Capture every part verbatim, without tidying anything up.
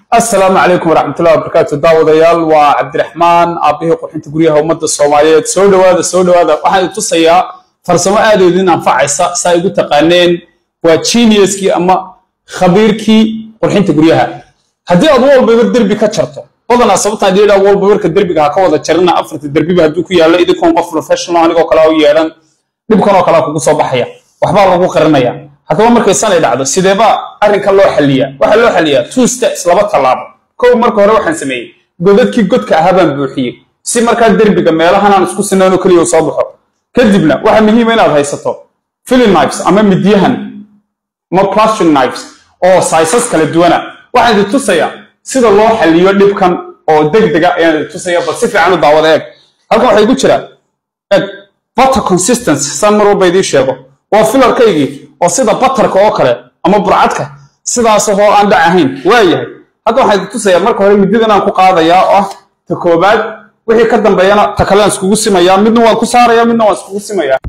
السلام عليكم ورحمة الله وبركاته. داود يال وعبد الرحمن أبيه قرحنت قريها ومد الصومالية سود هذا سود هذا واحد تصيا فرسمة آدي دين أنفع سا سايقول تقانين وتشينيسكي أما خبيركي قرحنت قريها هدي أضوال بيردر بكتشرته وضنا صوتنا دي أول بيرك الدربي هكذا تشرنا أفرت الدربي بهدوك يلا إذا كون قف بروفيشنال أنا وكلاوي يلا نبكون وكلاو كصباحية وحبار لو قرنيا هكذا مركز سنة يدعو سيدبا أرنك الله حليا وحلو حليا تو ستيبس لبا طلاب كو مركو هore waxaan sameeyay godadkii godka ahaban buuxiyay si marka darbiga meelahan aan isku sinaano kaliya soo baxo kadibna waxa muhiim ah inaad haysato filling knives ama midyahan ma plastic knives oo sizes kala duwan waxaan idin tusayaa sida loo xaliyo dhibkan oo degdeg ah ayaan idin tusayaa bal si fiican u daawada eeg halkan waxa igu jira eeg butter consistency samaro baydii sheego waa filarkaygii oo sida butterka oo kale ama burcadka sidaas oo aan dhac ahayn waayahay hadda waxaan tusayaa marka hore mididan aan ku qaadayaa oo ta koobaad wixii ka dambeeyana ta kale aan iskugu simayaa midna waan ku saarayaa midna waan iskugu simayaa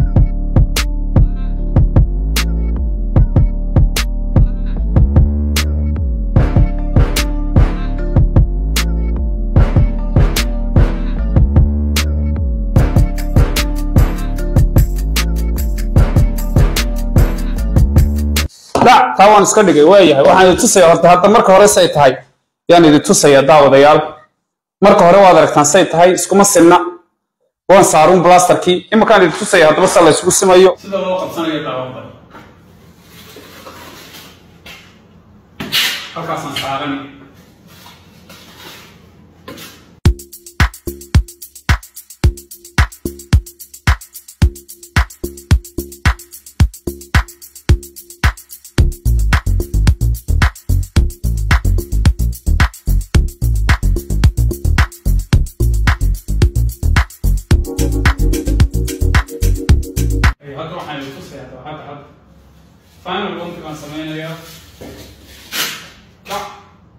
لا طبعا iska dhigay waayahay waxaan tusay horta hadda marka hore say tahay yaan idin tusay daawadayaal marka hore waad aragtaan say tahay iskuma sinna waan saarun blasterkii imka aan idin tusay hadba sal la isku simayo sida loo qabsanayo daawada halkaas aan saaran final one كمان سمينا يا لا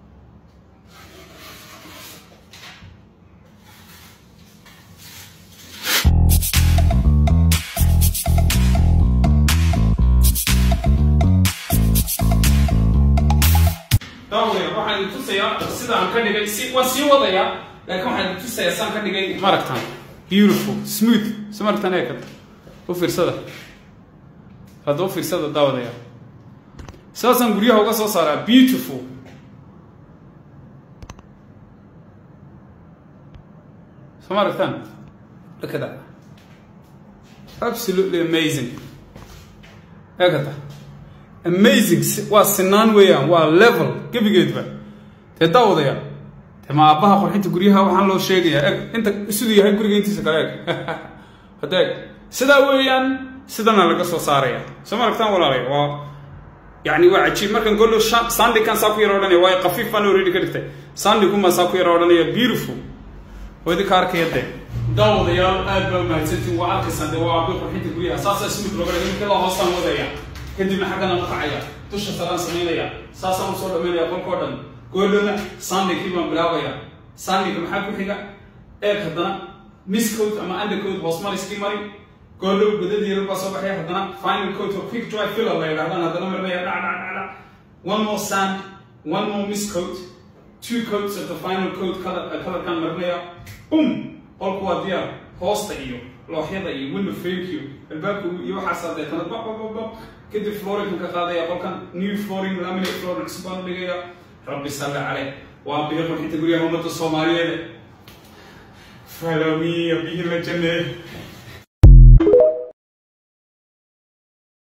داوي waxaan tusayaa sida aan ka dhigay si waa si wadaya laakiin waxaan tusayaa saan ka dhigay maragtan beautiful smooth samartan ee ka u fiirsada هذا في سادة داود يا ساسا نقوليها وقصة صار beautiful سمارة ثانية هكذا absolutely amazing هكذا amazing والسنان ويان والlevel كيف يجيب تداود يا تما أباها قرحين تقوليها وحن لو شيء يا أنت سودي هاي قرية أنت سكراك هذاك سدا ويان sidana laga soo saaraya samarkan walaalay waa yaani waa ajiib markan golo sandi kan saaf yar odhanay waa qafiif aan already ka dhigtay sandi kuma saaf yar odhanay beautiful wadi kaarkeede daawadayaal aad baa mahadsantiin waa arkaysan waa abi qurxinta guriga asaas ismid looga dhigay kala hoostan wadaya kadibna xaqana la qacaya tusha salaan sameynaya saasaan soo dhameynaya qolko dhan goolona sandi kiiban bilaabaya sandi maxaa ku xiga ee hadana miscoat ama undercoat hoosmariski mari كله بدل يربى صباحي هذانا final coat or quick dry filler لا هذانا هذانا مرة يا لا لا لا one more sand one more mist coat two coats of the final coat color color كان مرة يا boom all قواديا host إيو لو حيدا إيو window frame كيو الباب يو حسب ده كنا بق بق بق كده flooring كذا يا بقى new flooring laminate flooring سبان بيجي ربي صل عليه وأبيه يقول حتى يقول يا هم الصوماليين follow me أبيه الجنة